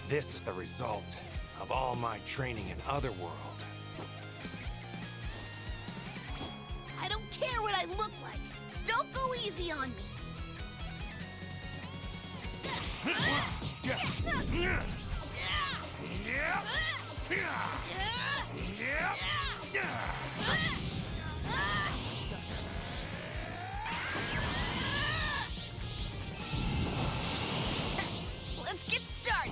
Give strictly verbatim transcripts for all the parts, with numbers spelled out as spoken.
This is the result of all my training in Otherworld. I don't care what I look like. Don't go easy on me. Let's get started.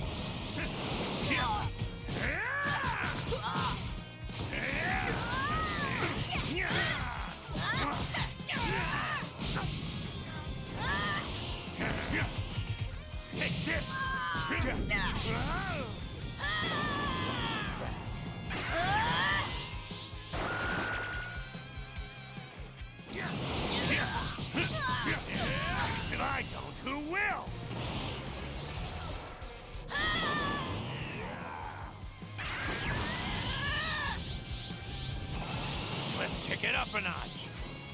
Take this! If I don't, who will? Let's kick it up a notch.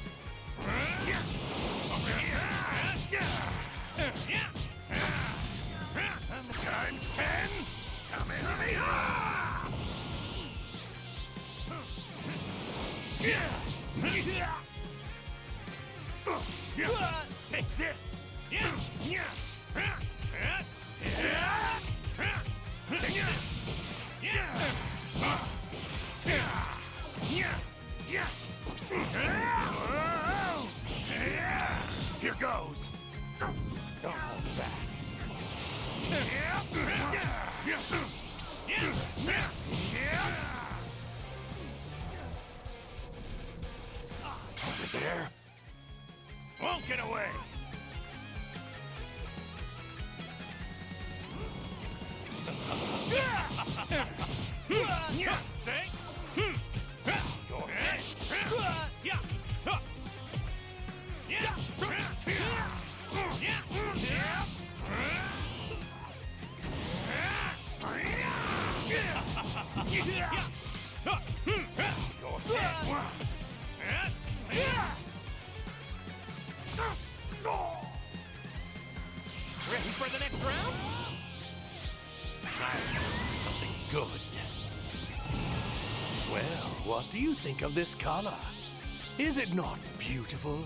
Times ten, Kamehameha! Take this! Take this! Here goes! Don't hold back. Over there. Won't get away. Say. Go ahead. Yeah. Tough. Yeah. Yeah. Ready for the next round? I'll show you something good. Well, what do you think of this color? Is it not beautiful?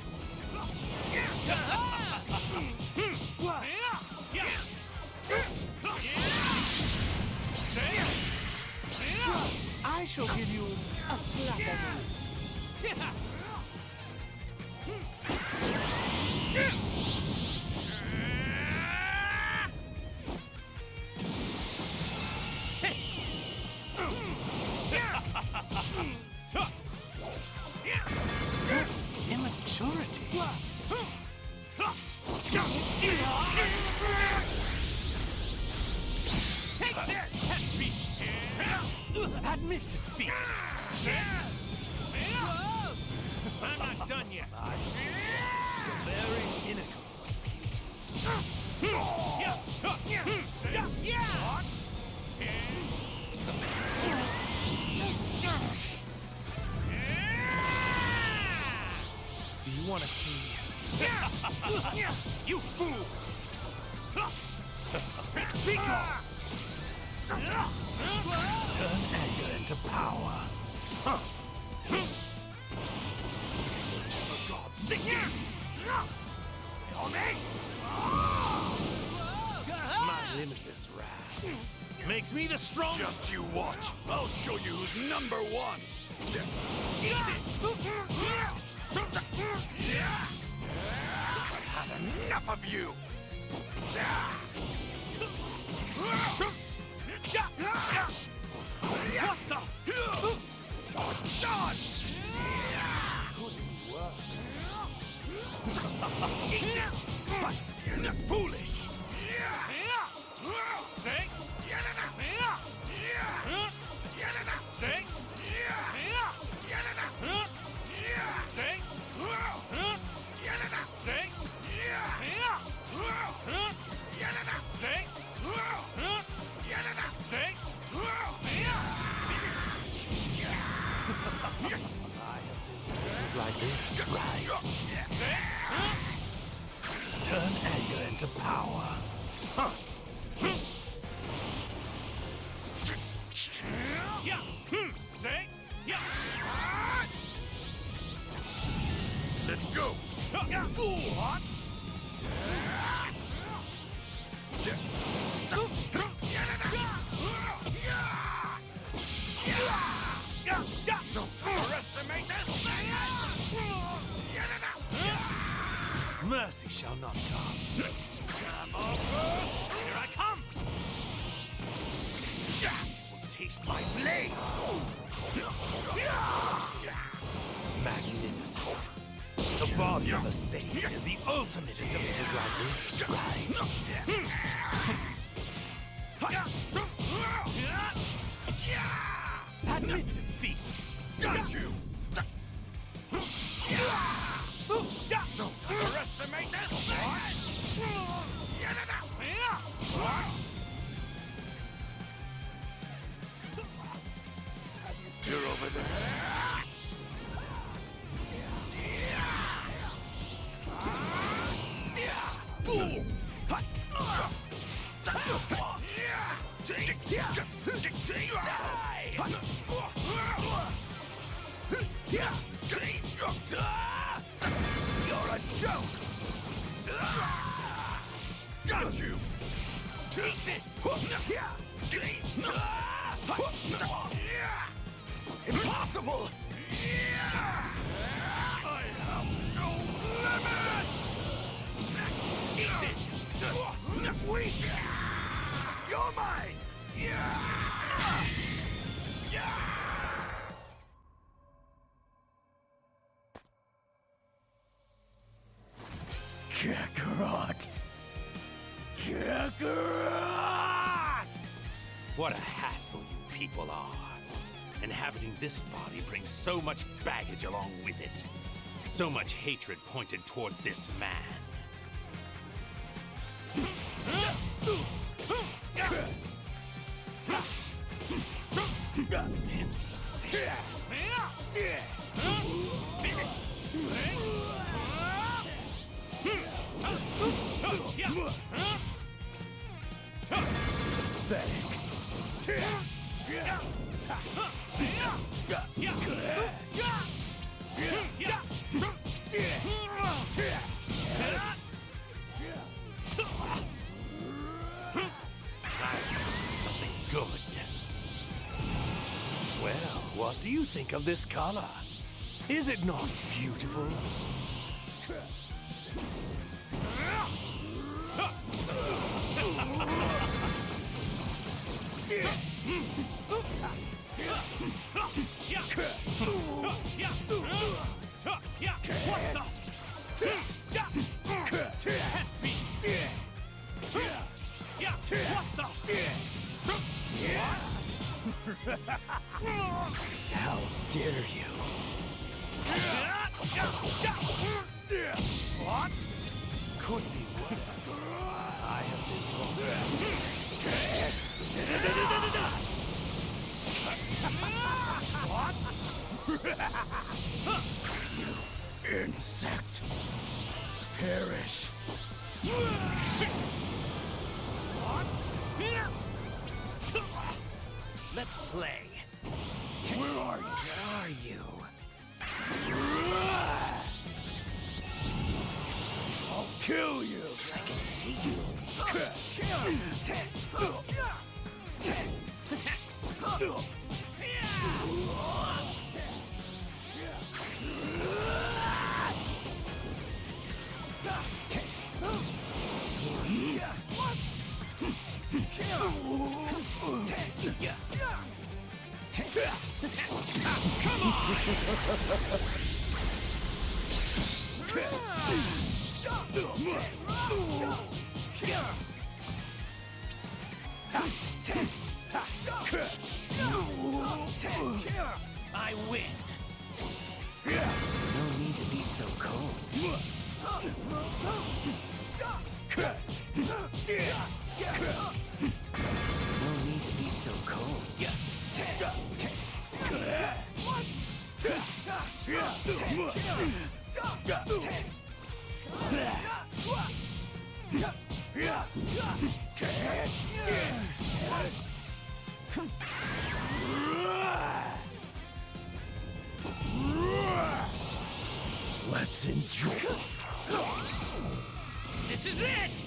I shall give you a slap on the wrist. That's immaturity. Take this! Admit defeat. I'm not done yet. You're very pinnacle of beauty. Yeah, tough. Yeah. What? Do you want to see? You fool! Be gone! Turn anger into power. Huh. For God's sake! On me! My limitless wrath makes me the strongest. Just you watch. I'll show you who's number one. Eat it! I've had enough of you. What the? You're done! But you're not foolish. Say? Say? Say? Say? Say? Say? Like this, right? Say? Turn anger into power. Huh. Let's go! Fool! What? Don't underestimate us! Mercy shall not come. Come on, Here I come! Will taste my blade! Magnificent. The body of a Saiyan is the ultimate in Devil Drivers, right? Admit defeat! Got you! Don't underestimate us! What? You're over there! Fool! You're a joke! Got you! Impossible! I have no limits! Eat this! Weak! You're mine! Kakarot! Kakarot! What a hassle you people are. Inhabiting this body brings so much baggage along with it. So much hatred pointed towards this man. Something good. Well, what do you think of this color? Is it not beautiful? How dare you? What? Could be whatever. I have been wrong. What? You insect. Perish. What? Let's play. Where are you? Where are you? I'll kill you. I can see you. Come on! I win. No need to be so cold. No need to be so cold. Let's enjoy. This is it!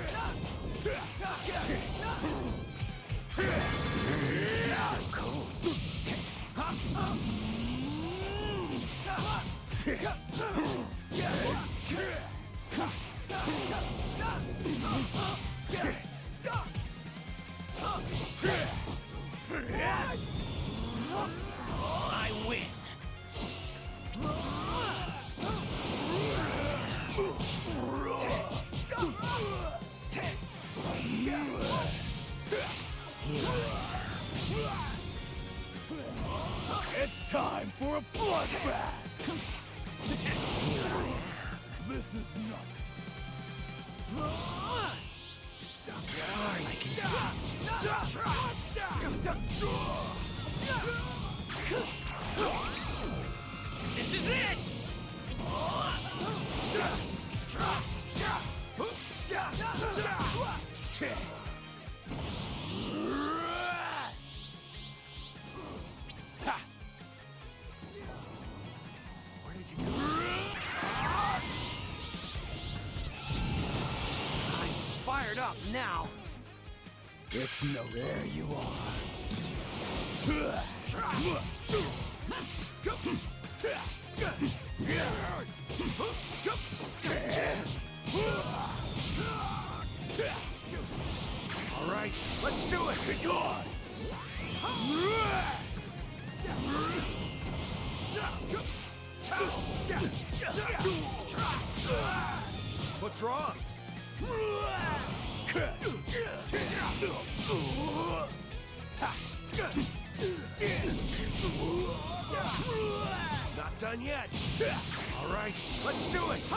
I win. It's time for a bloodbath! This is not... I can see. This is it! I'm fired up now. It's no... There you are. All right, let's do it. Go on. What's wrong? Not done yet. All right, let's do it.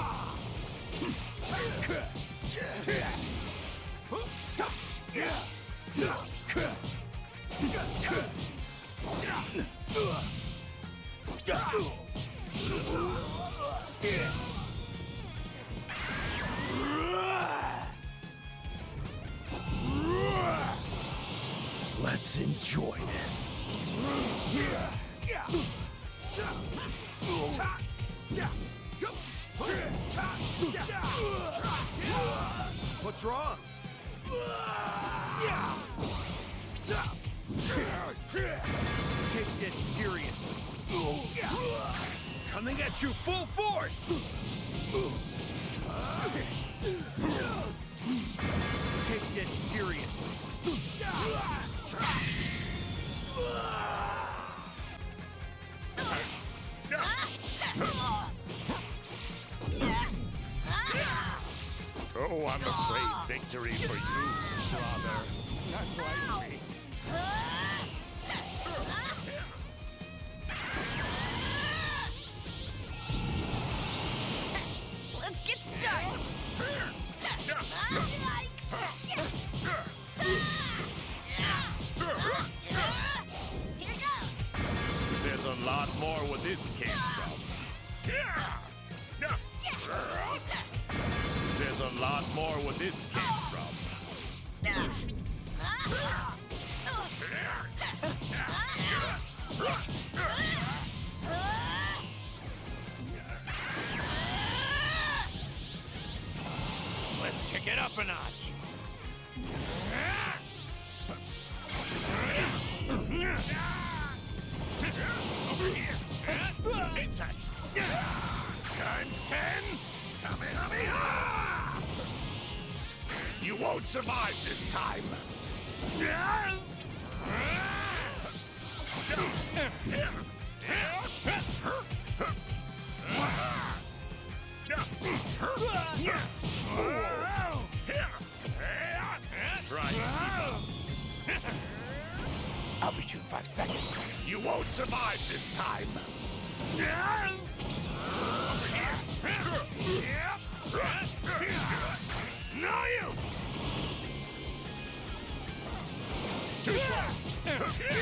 Let's enjoy this. What's wrong? Take this seriously. Coming at you full force. Take this seriously. Oh, I'm afraid victory for you, brother. Not likely. Let's get started. Here goes. There's a lot more where this came from. There's a lot more where this came from. Let's kick it up a notch. Over here. It's a... Times ten. Kamehameha! You won't survive this time. I'll beat you in five seconds. You won't survive this time. Over here. No use. Too slow.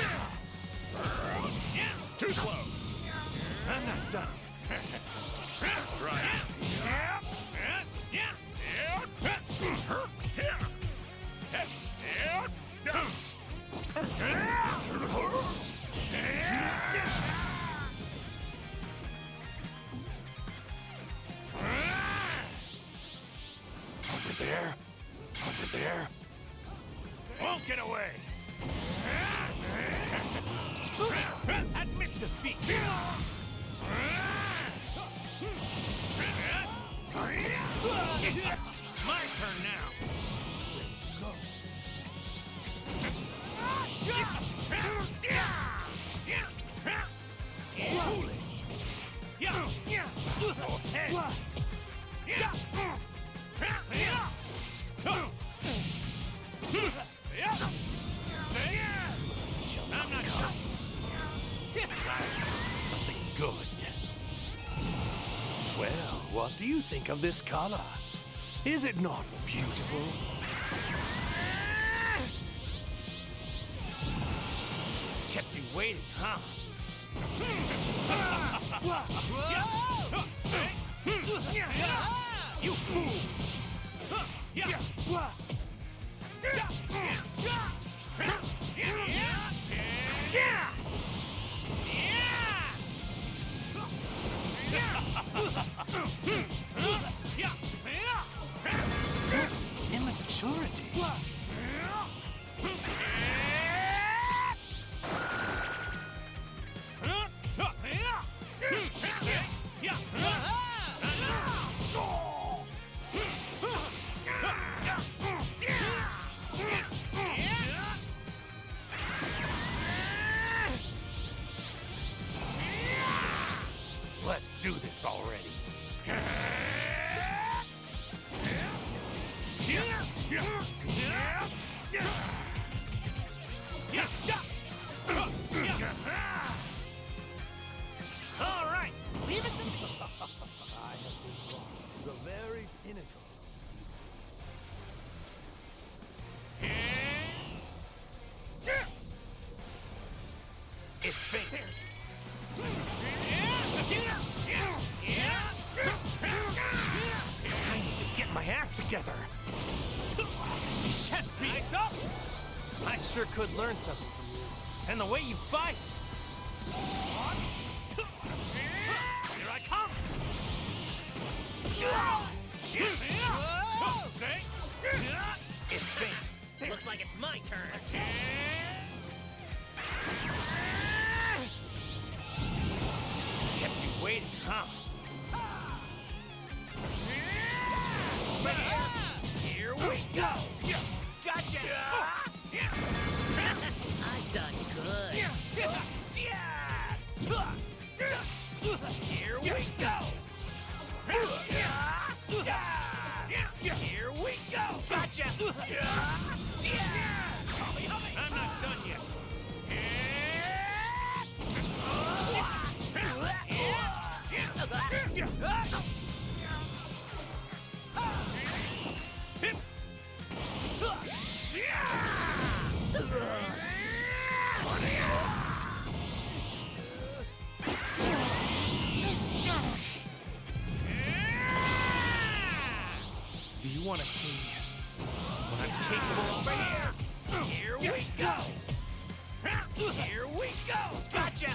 Too slow. I'm not done. Right. there. Won't get away. Admit defeat. My turn now. Foolish. Yeah. Oh, head. Yeah. I'm not sure. That's something good. Well, what do you think of this color? Is it not beautiful? Kept you waiting, huh? You fool! That's immaturity. Let's do this already. All right, leave it to me. I have been wrong. The very pinnacle. It's fate. I need to get my act together. Can't beat it. Up. I sure could learn something from you. And the way you fight. Here I come. It's fate. Looks like it's my turn. Kept you waiting, huh? Here we go. Gotcha. I've done good. Here we go. Here we go. Gotcha. I'm not done yet. Do you want to see what I'm capable of? Over here. Here we go. Here we go. Gotcha.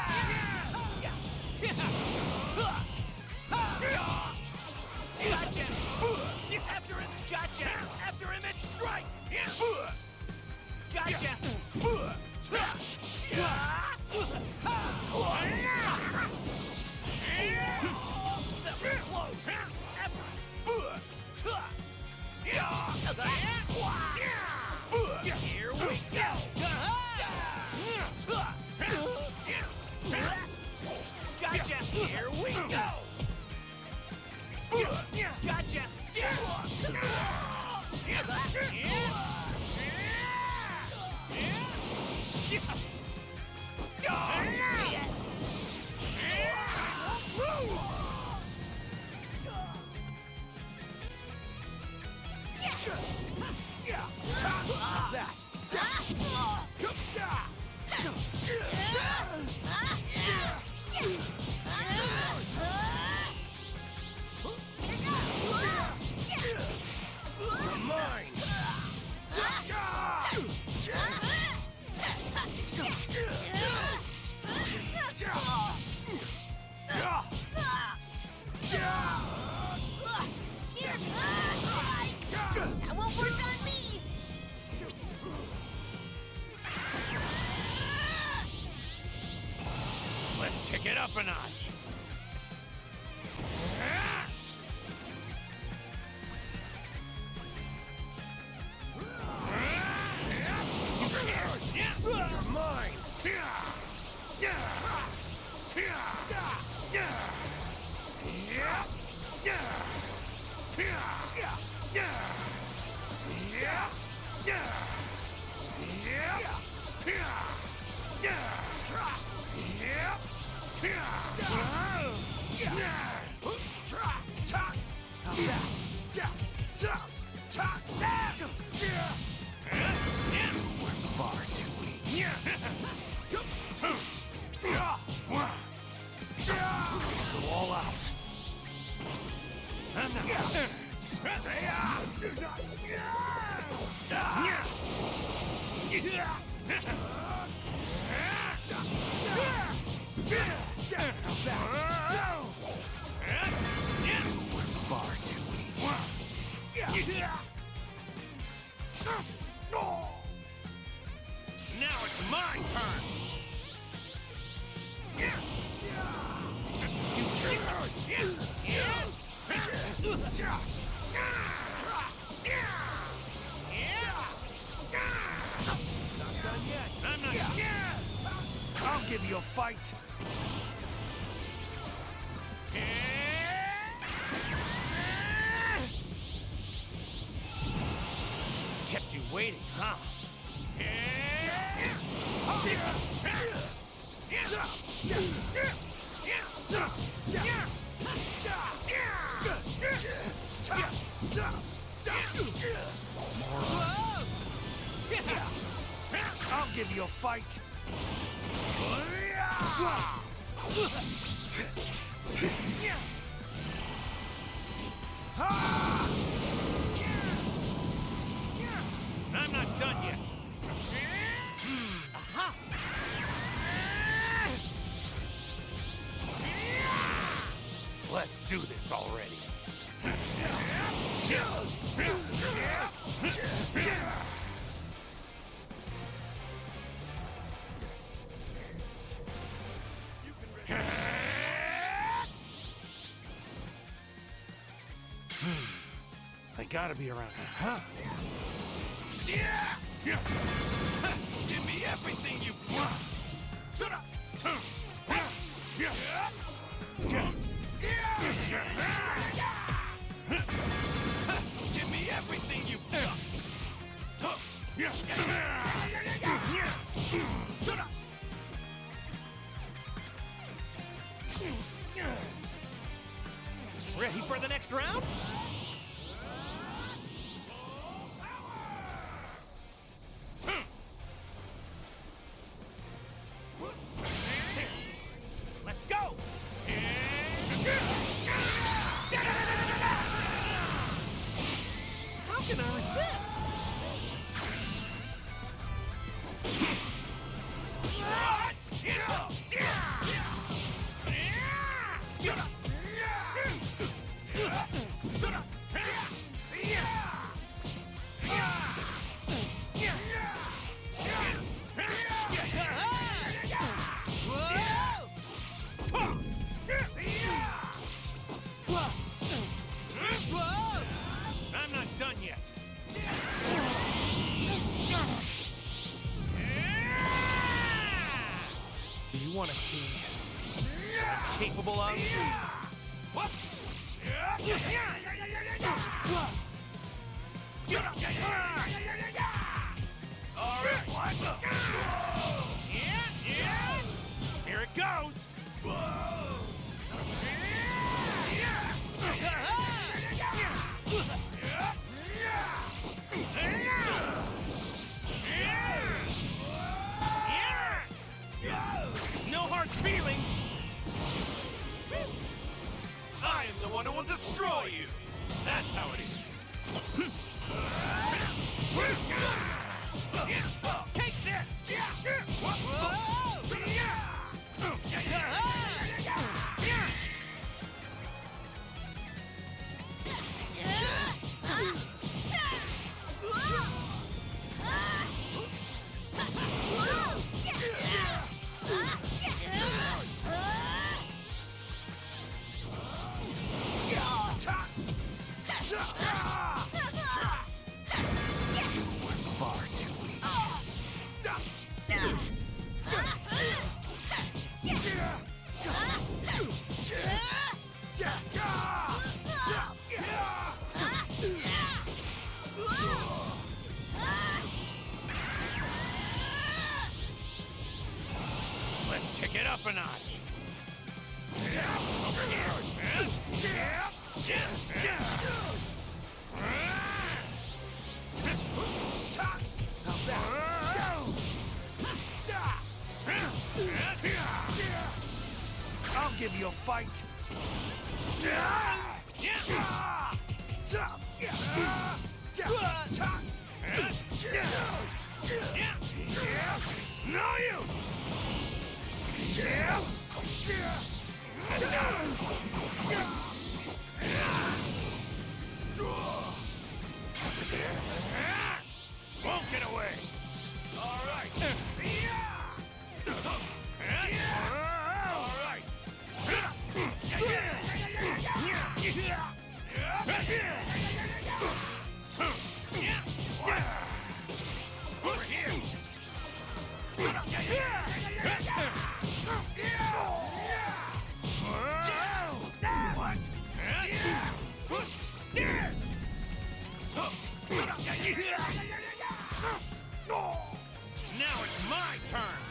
Gotcha. After him. Gotcha. After him and strike. Gotcha. That was close. Here we go. Gotcha. Here we go. up a notch. You're mine! Far too weak. Go all out. I'm not. How's that? You were far too weak. Now it's my turn. Not done yet. I'm not. I'll give you a fight. Kept you waiting, huh? I'll give you a fight. I'm not done yet. Let's do this already. I gotta be around here, huh? Yeah! Give me everything you want! Sit up! Give me everything you got! Sit up! Ready for the next round? Let's go! How can I resist? I'm not done yet. Do you want to see what I'm capable of? What? All right, what? Yeah, yeah. Here it goes. No hard feelings. I am the one who will destroy you. That's how it is. Take this. You were far too weak. Let's kick it up a notch. I'll give you a fight. No use! Won't get away. All right. All right. Over here. Now it's my turn.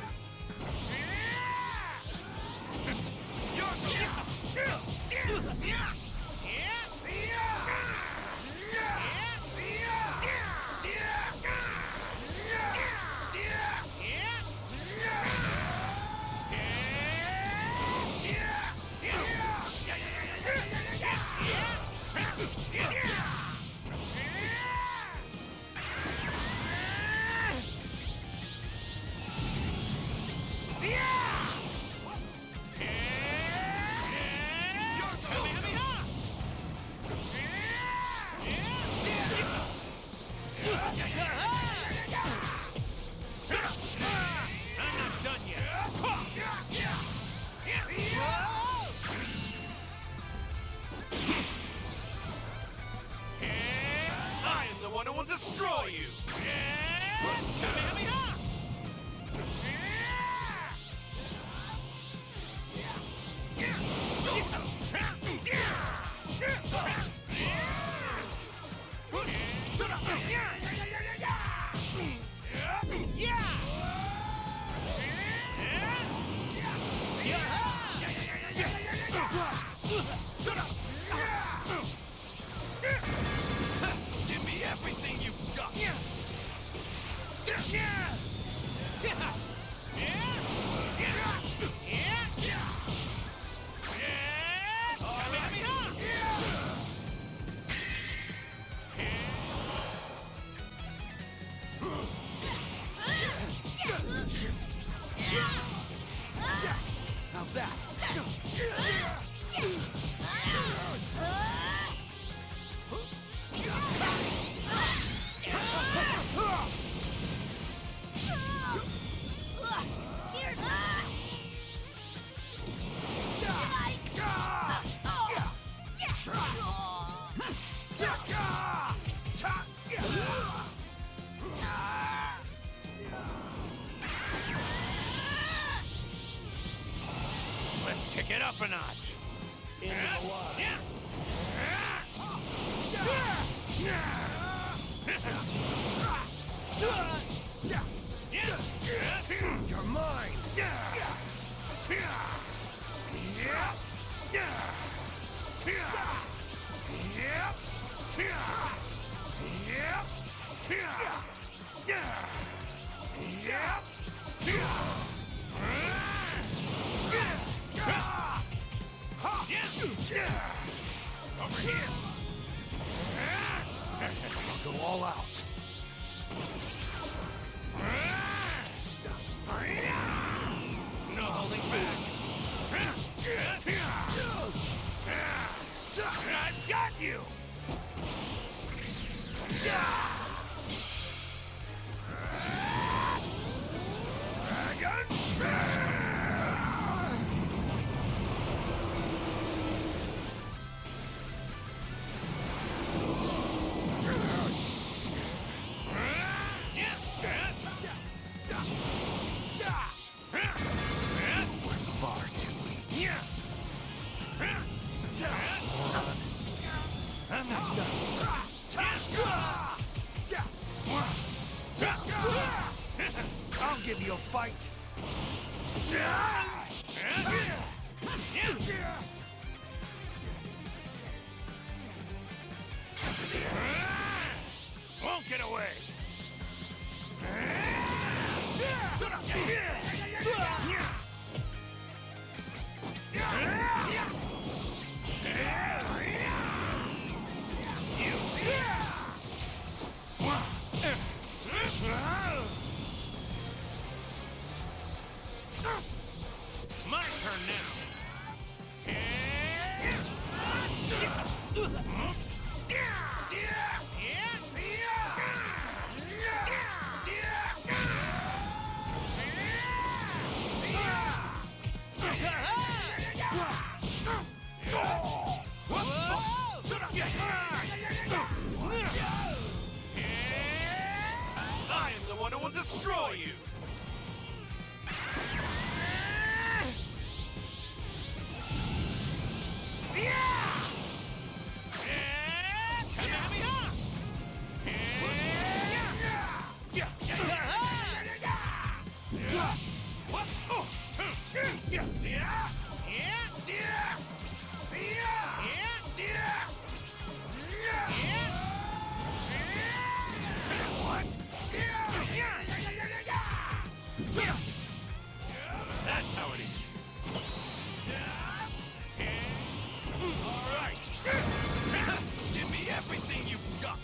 Destroy you! Give me everything you've got. How's that? Let's kick it up a notch. Into the line. You're mine! Over here. I'll go all out. No holding back. I've got you! Dragon Pass! fight? Won't get away. My turn now. I am the one who will destroy you! That's how it is. All right. Give me everything you've got.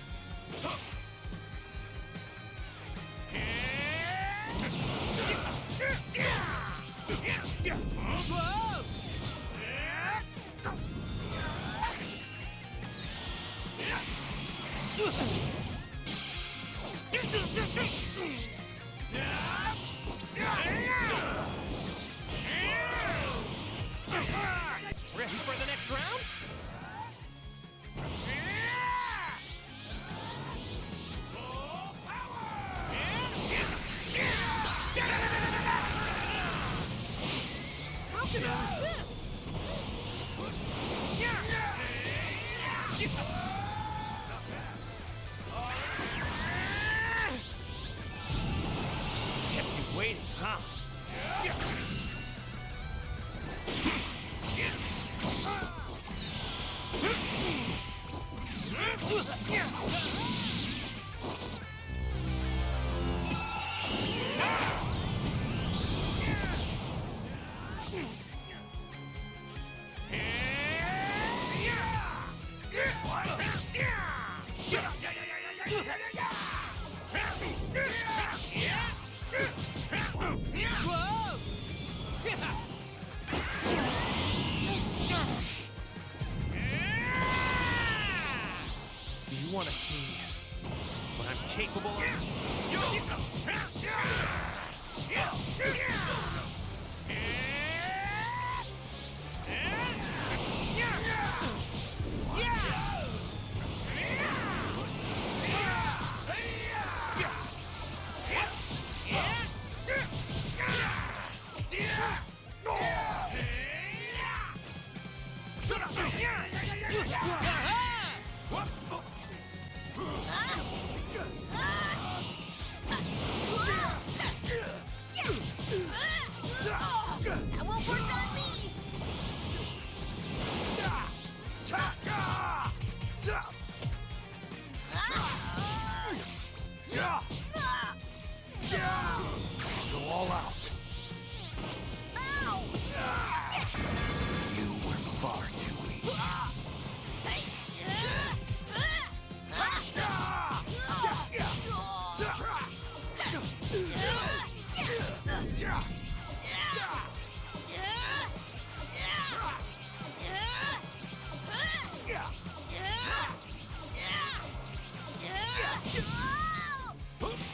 Ready for the next round? How can I resist? Kept you waiting, huh? Do you want to see what I'm capable of? That won't work on me! Go all out. Ow! You were far too weak. Yeah!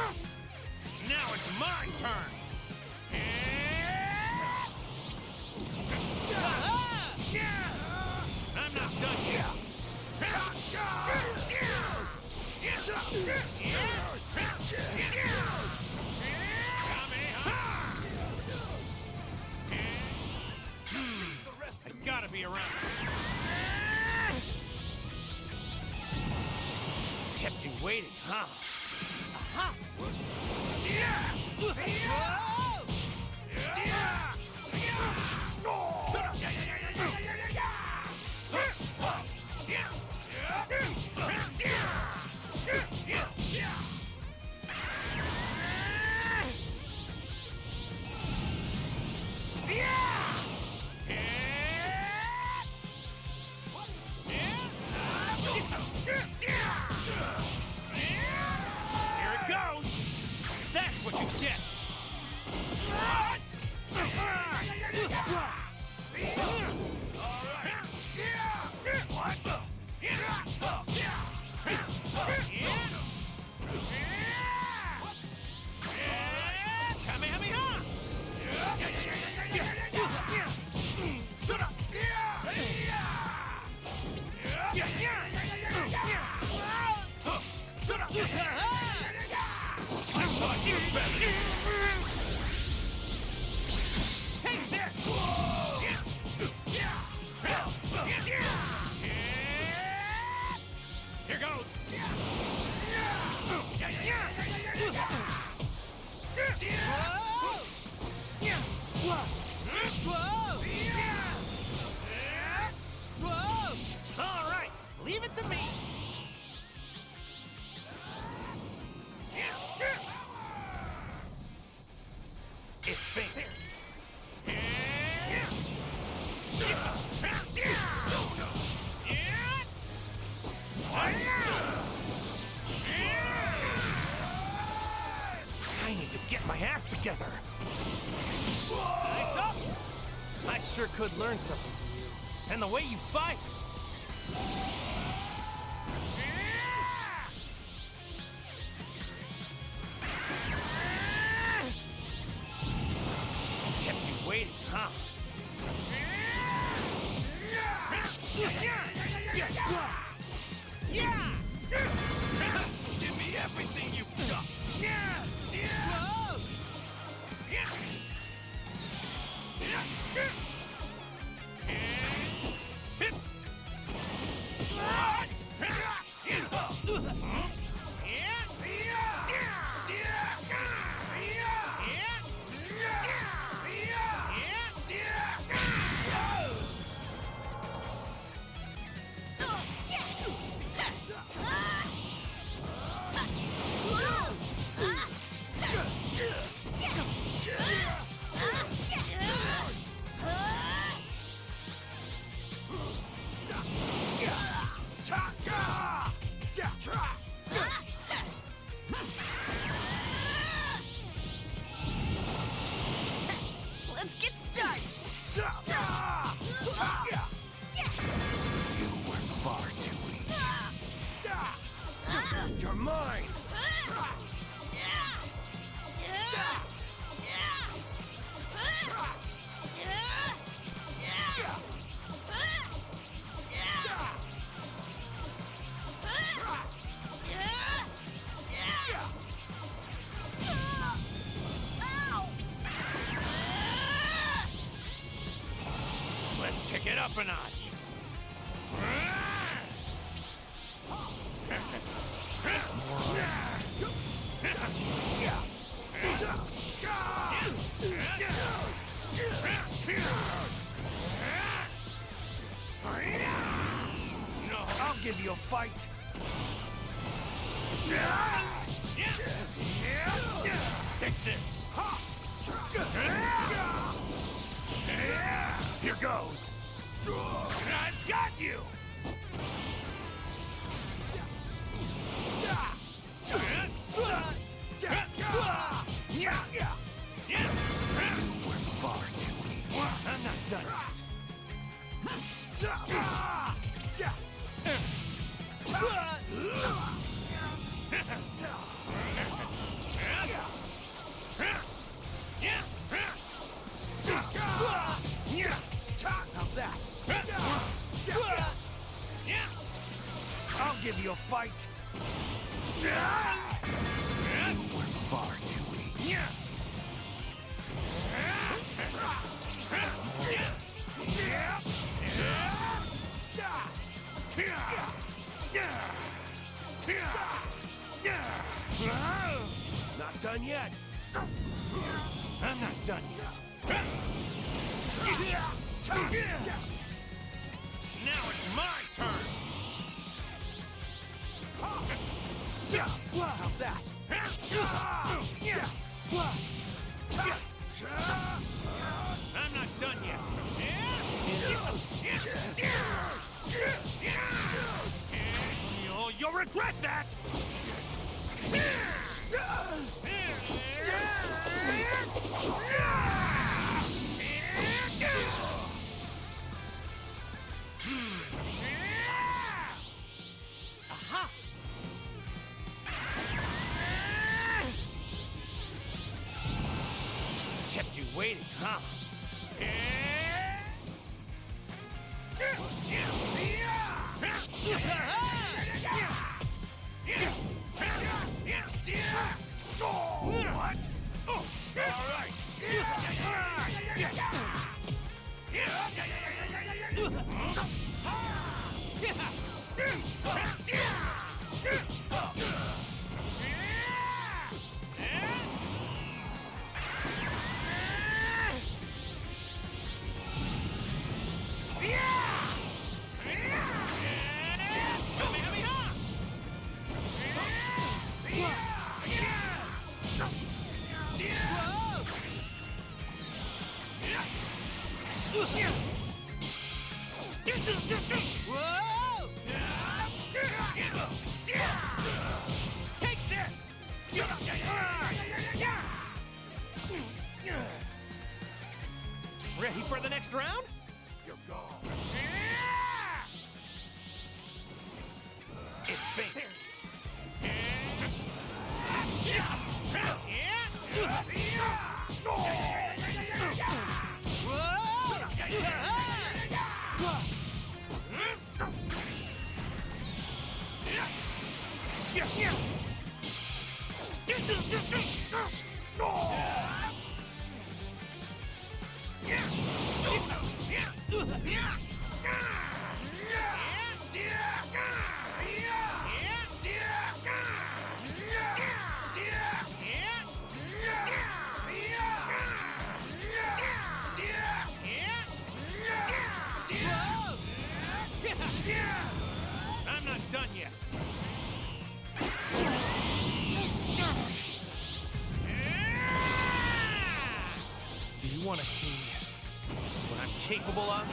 Now it's my turn. I'm not done yet. I gotta be around. Kept you waiting, huh? Aha! Here it goes! That's what you get! Take this! Here goes! All right, leave it to me! It's fainting. I need to get my act together. Nice up! I sure could learn something from you. And the way you fight! Kept you waiting, huh? Yeah! Give me everything you've got! Whoa! Let's get started. You were far too weak. You're mine! Let's kick it up a notch. No, I'll give you a fight. Take this. Here goes. I've got you. You were far too weak. I'm not done yet. fight. You were far too weak. Not done yet. I'm not done yet. Now it's my turn. How's that? I'm not done yet. You'll, you'll regret that! Aha! Kept you waiting, huh? What? Oh, all right. Whoa! Take this! Ready for the next round? You're gone. It's fate. I'm not done yet. Do you want to see what I'm capable of?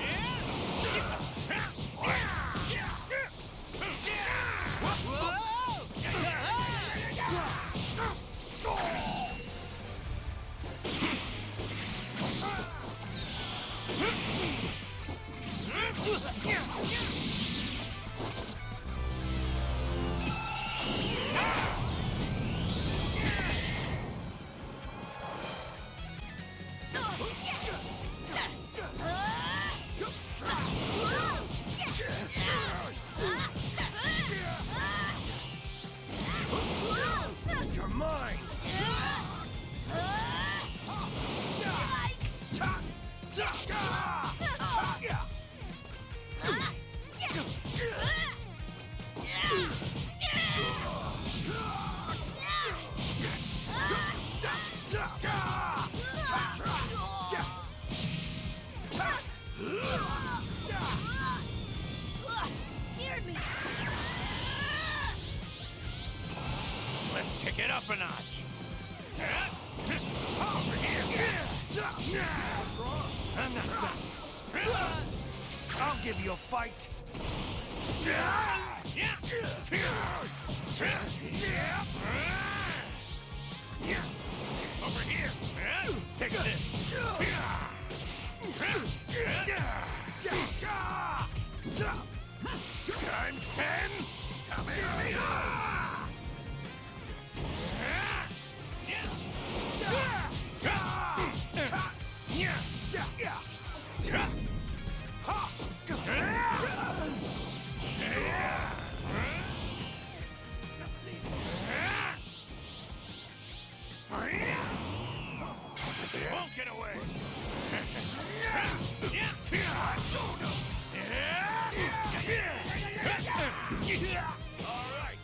You're mine! Scared me. Let's kick it up a notch. Over here! I'm not done. I'll give you a fight. Over here. Take this. Times ten. Come here. Won't get away. All right.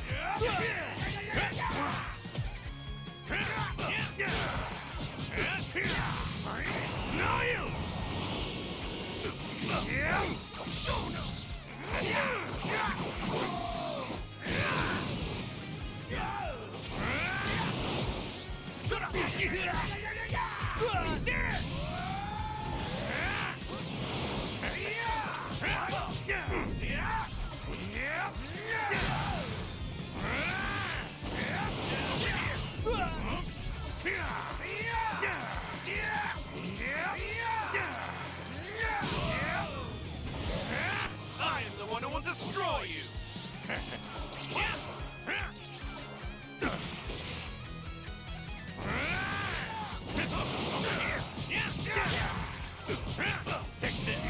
No use. Shut up. I am the one who will destroy you! Take this.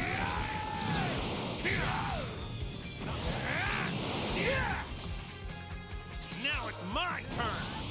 Now it's my turn.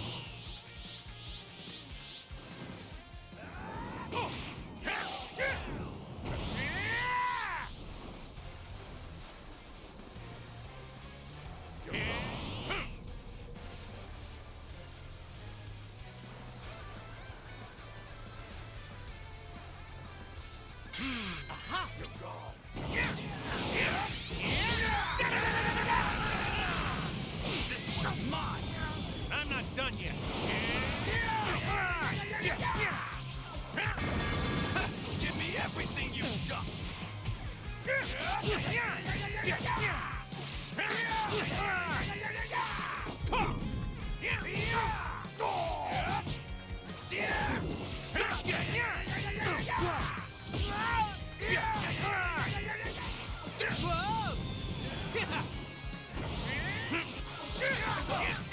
This one's mine! I'm not done yet. Give me everything you've got! Whoa!